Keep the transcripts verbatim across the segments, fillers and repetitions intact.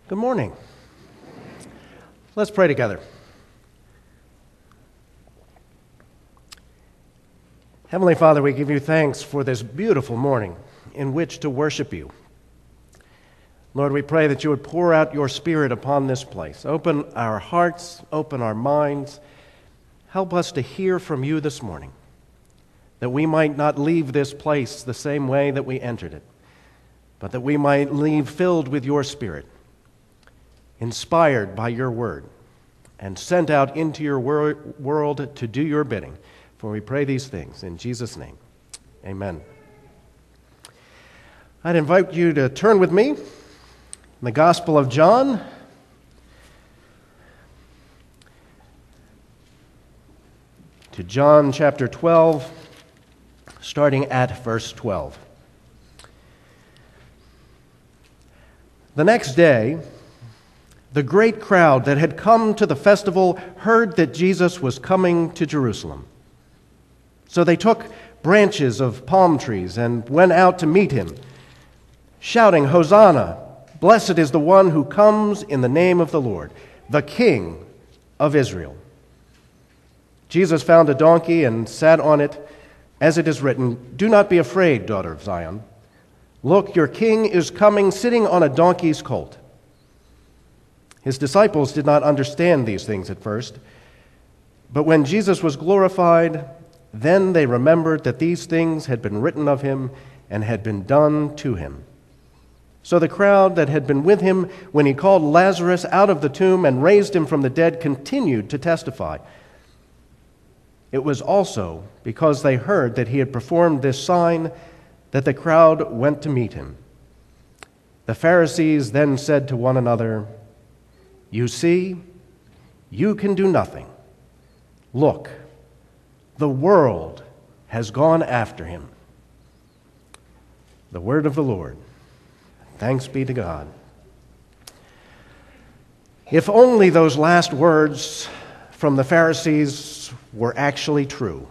Good morning. Let's pray together. Heavenly Father, we give you thanks for this beautiful morning in which to worship you. Lord, we pray that you would pour out your Spirit upon this place. Open our hearts, open our minds. Help us to hear from you this morning, that we might not leave this place the same way that we entered it, but that we might leave filled with your Spirit, inspired by your word, and sent out into your wor- world to do your bidding. For we pray these things in Jesus' name. Amen. I'd invite you to turn with me in the Gospel of John, to John chapter twelve, starting at verse twelve. The next day, the great crowd that had come to the festival heard that Jesus was coming to Jerusalem. So they took branches of palm trees and went out to meet him, shouting, "Hosanna! Blessed is the one who comes in the name of the Lord, the King of Israel." Jesus found a donkey and sat on it, as it is written, "Do not be afraid, daughter of Zion. Look, your king is coming, sitting on a donkey's colt." His disciples did not understand these things at first, but when Jesus was glorified, then they remembered that these things had been written of him and had been done to him. So the crowd that had been with him when he called Lazarus out of the tomb and raised him from the dead continued to testify. It was also because they heard that he had performed this sign that the crowd went to meet him. The Pharisees then said to one another, "You see, you can do nothing. Look, the world has gone after him." The word of the Lord. Thanks be to God. If only those last words from the Pharisees were actually true.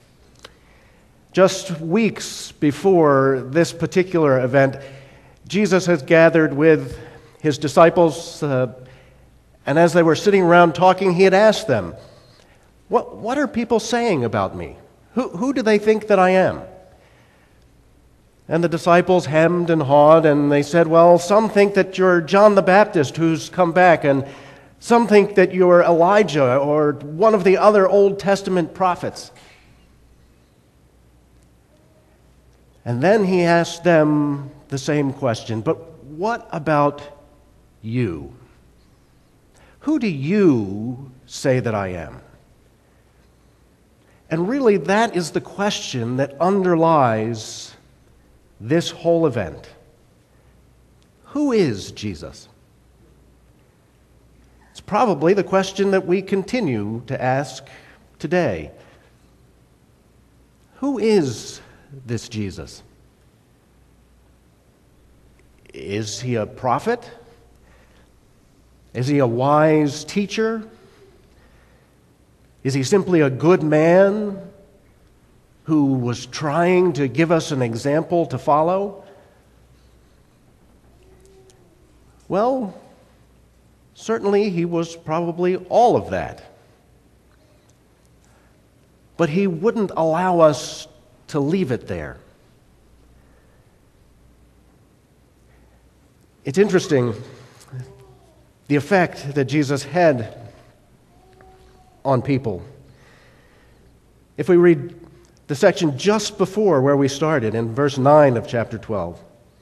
Just weeks before this particular event, Jesus has gathered with his disciples, uh, and as they were sitting around talking, he had asked them, What, what are people saying about me? Who, who do they think that I am? And the disciples hemmed and hawed, and they said, well, some think that you're John the Baptist who's come back, and some think that you're Elijah or one of the other Old Testament prophets. And then he asked them the same question, but what about you? Who do you say that I am? And really, that is the question that underlies this whole event. Who is Jesus? It's probably the question that we continue to ask today. Who is this Jesus? Is he a prophet? Is he a wise teacher? Is he simply a good man who was trying to give us an example to follow? Well, certainly he was probably all of that. But he wouldn't allow us to leave it there. It's interesting, the effect that Jesus had on people. If we read the section just before where we started, in verse nine of chapter twelve,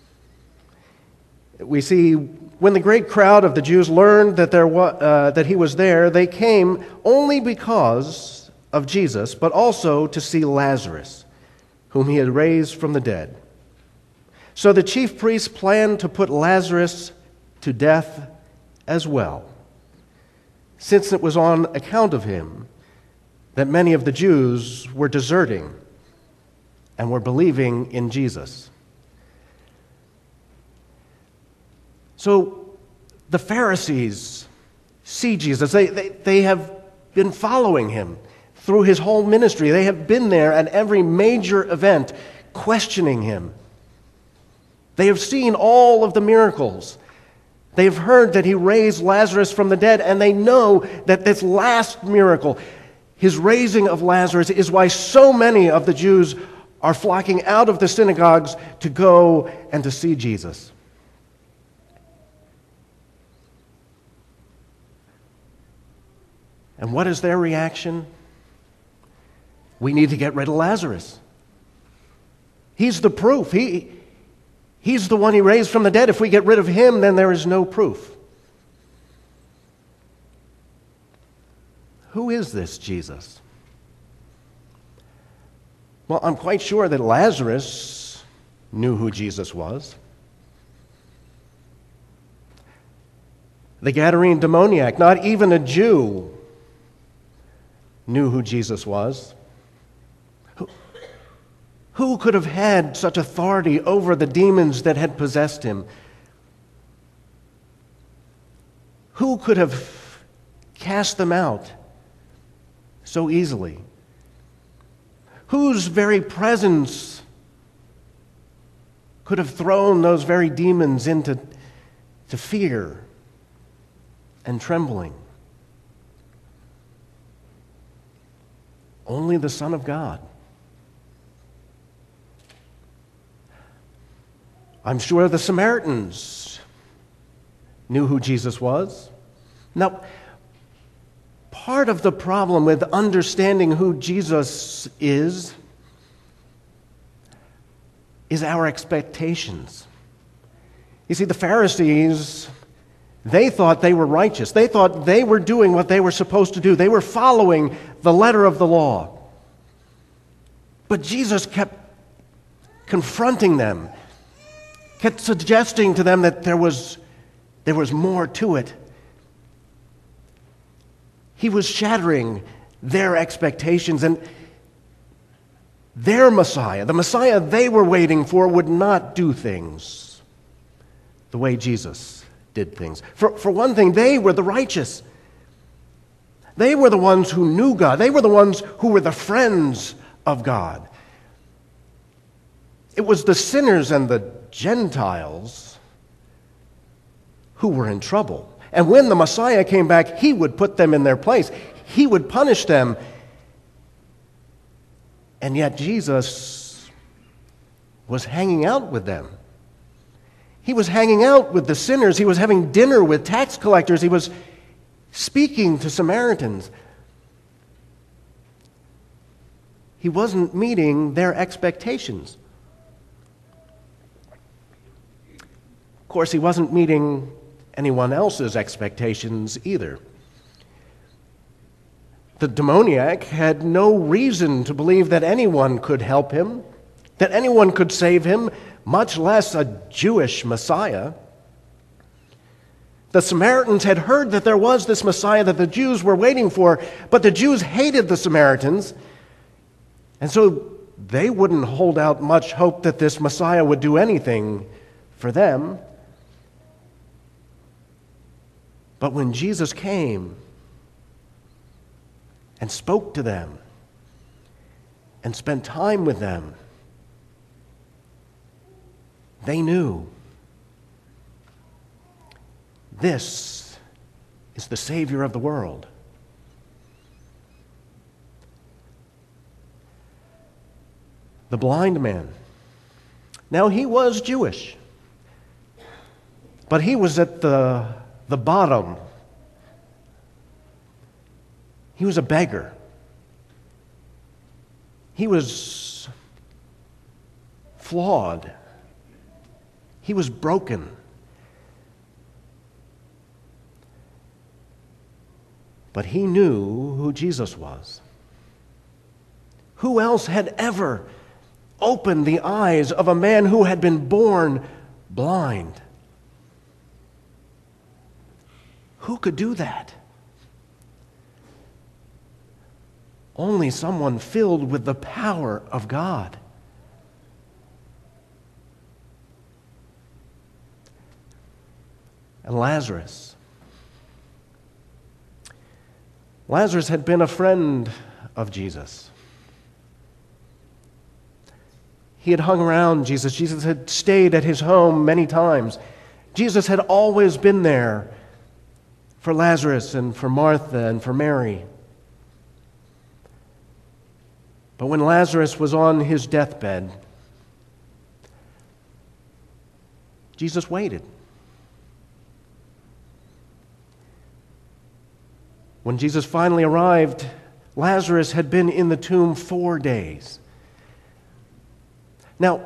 we see, when the great crowd of the Jews learned that, there wa- uh, that he was there, they came only because of Jesus, but also to see Lazarus, whom he had raised from the dead. So the chief priests planned to put Lazarus to death as well, since it was on account of him that many of the Jews were deserting and were believing in Jesus. So the Pharisees see Jesus. They, they, they have been following him through his whole ministry. They have been there at every major event, questioning him. They have seen all of the miracles They've heard that he raised Lazarus from the dead, and they know that this last miracle, his raising of Lazarus, is why so many of the Jews are flocking out of the synagogues to go and to see Jesus. And what is their reaction? We need to get rid of Lazarus. He's the proof. He, he's the one he raised from the dead. If we get rid of him, then there is no proof. Who is this Jesus? Well, I'm quite sure that Lazarus knew who Jesus was. The Gadarene demoniac, not even a Jew, knew who Jesus was. Who, who could have had such authority over the demons that had possessed him? Who could have cast them out so easily? Whose very presence could have thrown those very demons into to fear and trembling? Only the Son of God. I'm sure the Samaritans knew who Jesus was. Now, part of the problem with understanding who Jesus is is our expectations. You see, the Pharisees, they thought they were righteous. They thought they were doing what they were supposed to do. They were following the letter of the law. But Jesus kept confronting them, kept suggesting to them that there was, there was more to it. He was shattering their expectations, and their Messiah, the Messiah they were waiting for, would not do things the way Jesus did things. For, for one thing, they were the righteous. They were the ones who knew God. They were the ones who were the friends of God. It was the sinners and the Gentiles who were in trouble. And when the Messiah came back, he would put them in their place. He would punish them. And yet Jesus was hanging out with them. He was hanging out with the sinners. He was having dinner with tax collectors. He was speaking to Samaritans. He wasn't meeting their expectations. Of course, he wasn't meeting anyone else's expectations either. The demoniac had no reason to believe that anyone could help him, that anyone could save him, much less a Jewish Messiah. The Samaritans had heard that there was this Messiah that the Jews were waiting for, but the Jews hated the Samaritans, and so they wouldn't hold out much hope that this Messiah would do anything for them. But when Jesus came and spoke to them and spent time with them, they knew this is the Savior of the world. The blind man. Now, he was Jewish, but he was at the, the bottom. He was a beggar. He was flawed. He was broken. But he knew who Jesus was. Who else had ever opened the eyes of a man who had been born blind? Who could do that? Only someone filled with the power of God. And Lazarus. Lazarus had been a friend of Jesus. He had hung around Jesus. Jesus had stayed at his home many times. Jesus had always been there for Lazarus and for Martha and for Mary. But when Lazarus was on his deathbed, Jesus waited. When Jesus finally arrived, Lazarus had been in the tomb four days. Now,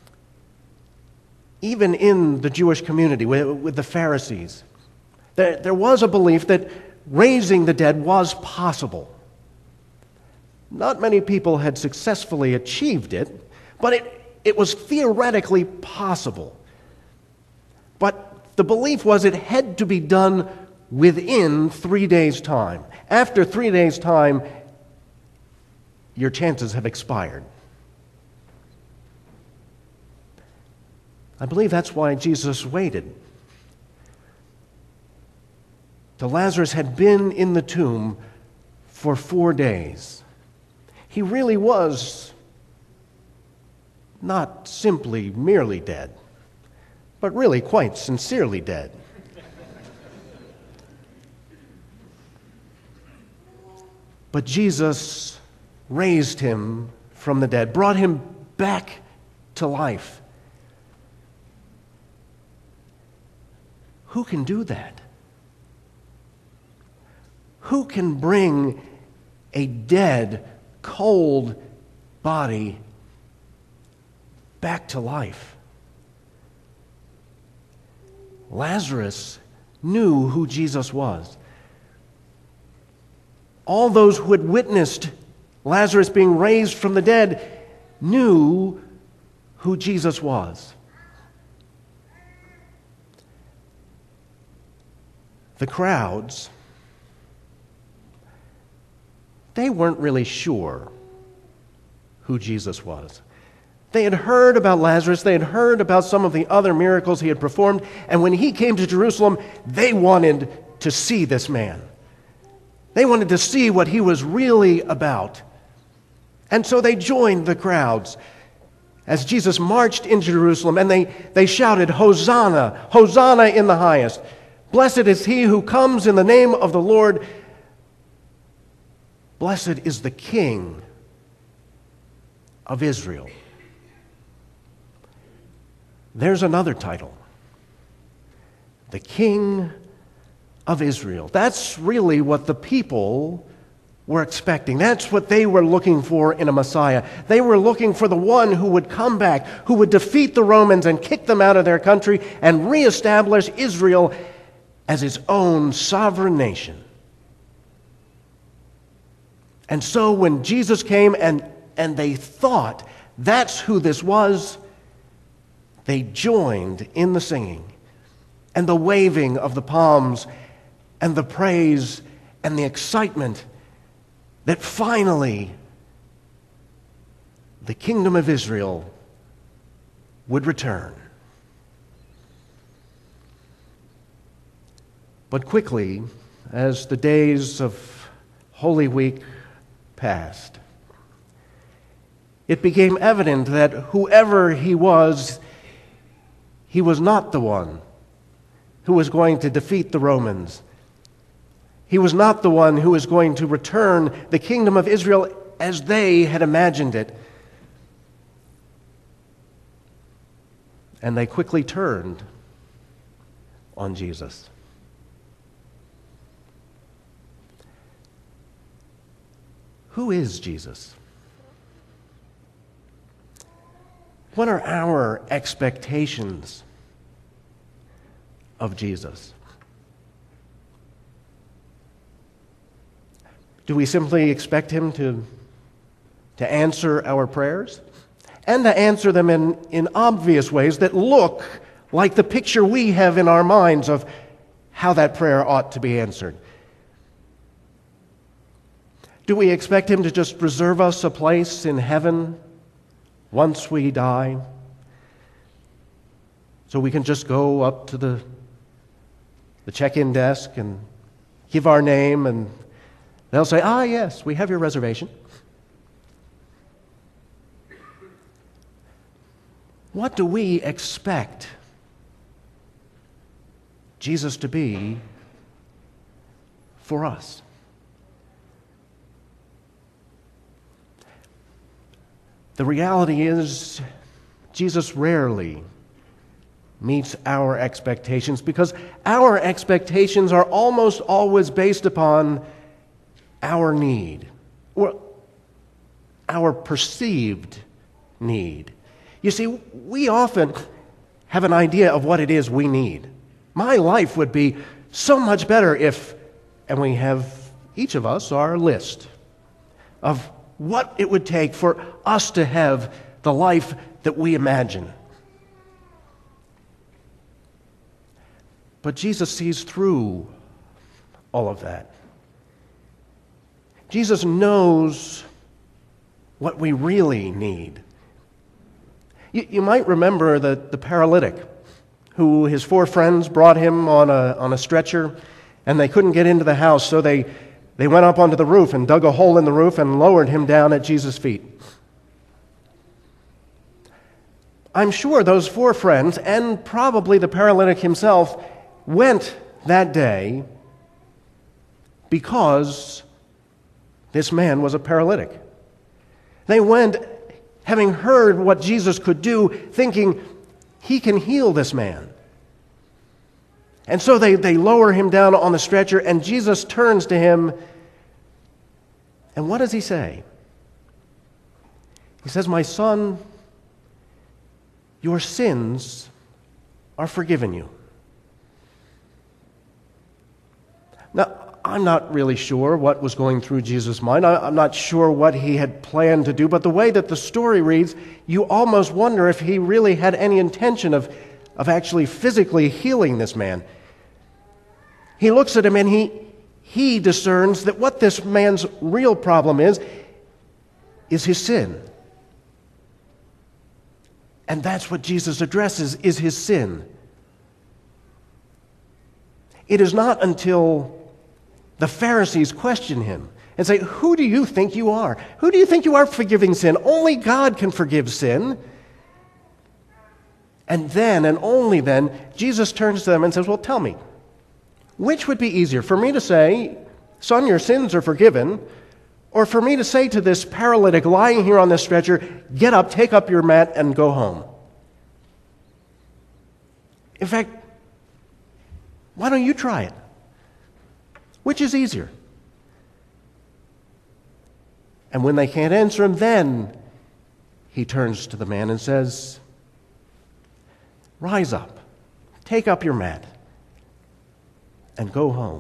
even in the Jewish community, with, with the Pharisees, there, there was a belief that raising the dead was possible. Not many people had successfully achieved it, but it, it was theoretically possible. But the belief was it had to be done within three days' time. After three days' time, your chances have expired. I believe that's why Jesus waited. The Lazarus had been in the tomb for four days. He really was not simply merely dead, but really quite sincerely dead. But Jesus raised him from the dead, brought him back to life. Who can do that? Who can bring a dead, cold body back to life? Lazarus knew who Jesus was. All those who had witnessed Lazarus being raised from the dead knew who Jesus was. The crowds, they weren't really sure who Jesus was. They had heard about Lazarus, they had heard about some of the other miracles he had performed, and when he came to Jerusalem, they wanted to see this man. They wanted to see what he was really about. And so they joined the crowds as Jesus marched into Jerusalem, and they, they shouted, "Hosanna! Hosanna in the highest! Blessed is he who comes in the name of the Lord. Blessed is the King of Israel." There's another title. The King of Israel. That's really what the people were expecting. That's what they were looking for in a Messiah. They were looking for the one who would come back, who would defeat the Romans and kick them out of their country and reestablish Israel as its own sovereign nation. And so when Jesus came and, and they thought that's who this was, they joined in the singing and the waving of the palms and the praise and the excitement that finally the kingdom of Israel would return. But quickly, as the days of Holy Week passed, it became evident that whoever he was, he was not the one who was going to defeat the Romans. He was not the one who was going to return the kingdom of Israel as they had imagined it. And they quickly turned on Jesus. Who is Jesus? What are our expectations of Jesus? Do we simply expect him to, to answer our prayers? And to answer them in, in obvious ways that look like the picture we have in our minds of how that prayer ought to be answered? Do we expect him to just reserve us a place in heaven once we die, so we can just go up to the, the check-in desk and give our name, and they'll say, "Ah, yes, we have your reservation"? What do we expect Jesus to be for us. The reality is, Jesus rarely meets our expectations because our expectations are almost always based upon our need, or our perceived need. You see, we often have an idea of what it is we need. My life would be so much better if, and we have, each of us, our list of what it would take for us to have the life that we imagine. But Jesus sees through all of that. Jesus knows what we really need. You, you might remember the, the paralytic who his four friends brought him on a, on a stretcher, and they couldn't get into the house, so they, they went up onto the roof and dug a hole in the roof and lowered him down at Jesus' feet. I'm sure those four friends, and probably the paralytic himself, went that day because this man was a paralytic. They went having heard what Jesus could do, thinking, he can heal this man. And so they, they lower him down on the stretcher, and Jesus turns to him, and what does he say? He says, "My son, your sins are forgiven you." Now, I'm not really sure what was going through Jesus' mind. I'm not sure what he had planned to do, but the way that the story reads, you almost wonder if he really had any intention of, of actually physically healing this man. He looks at him and he, he discerns that what this man's real problem is, is his sin. And that's what Jesus addresses, is his sin. It is not until the Pharisees question him and say, "Who do you think you are? Who do you think you are forgiving sin? Only God can forgive sin." And then, and only then, Jesus turns to them and says, "Well, tell me, which would be easier, for me to say, 'Son, your sins are forgiven,' or for me to say to this paralytic lying here on this stretcher, 'Get up, take up your mat, and go home'? In fact, why don't you try it? Which is easier?" And when they can't answer him, then he turns to the man and says, "Rise up, take up your mat, and go home."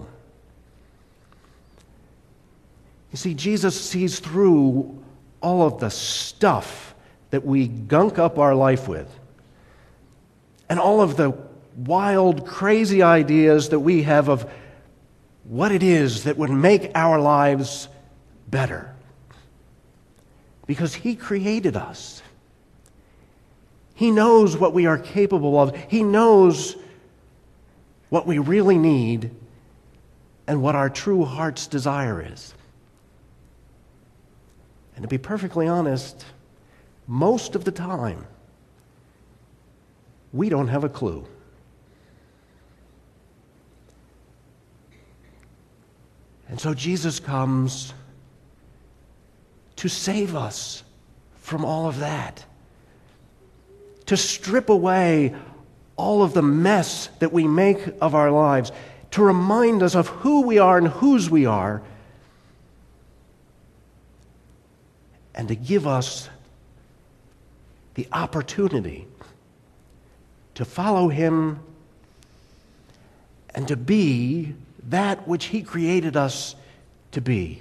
You see, Jesus sees through all of the stuff that we gunk up our life with, and all of the wild, crazy ideas that we have of what it is that would make our lives better. Because he created us. He knows what we are capable of. He knows what we really need and what our true heart's desire is. And to be perfectly honest, most of the time, we don't have a clue. And so Jesus comes to save us from all of that, to strip away all of the mess that we make of our lives, to remind us of who we are and whose we are, and to give us the opportunity to follow him and to be that which he created us to be,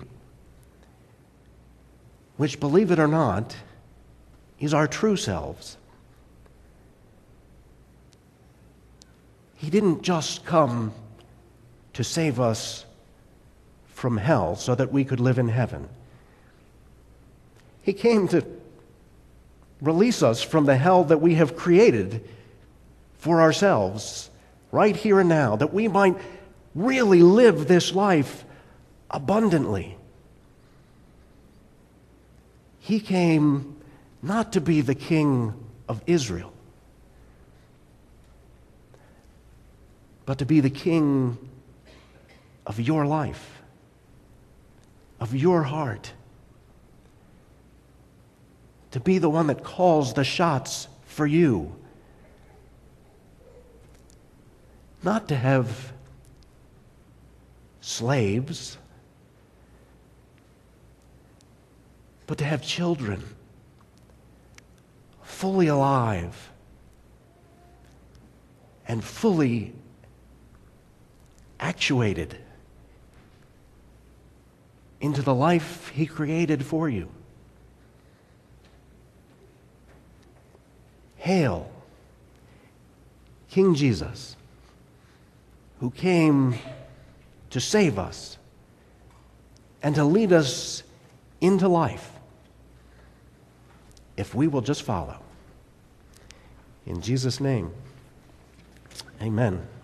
which, believe it or not, is our true selves. He didn't just come to save us from hell so that we could live in heaven. He came to release us from the hell that we have created for ourselves right here and now, that we might really live this life abundantly. He came not to be the king of Israel, but to be the king of your life, of your heart, to be the one that calls the shots for you, not to have slaves, but to have children fully alive and fully actuated into the life He created for you. Hail, King Jesus, who came to save us and to lead us into life, if we will just follow. In Jesus' name, amen.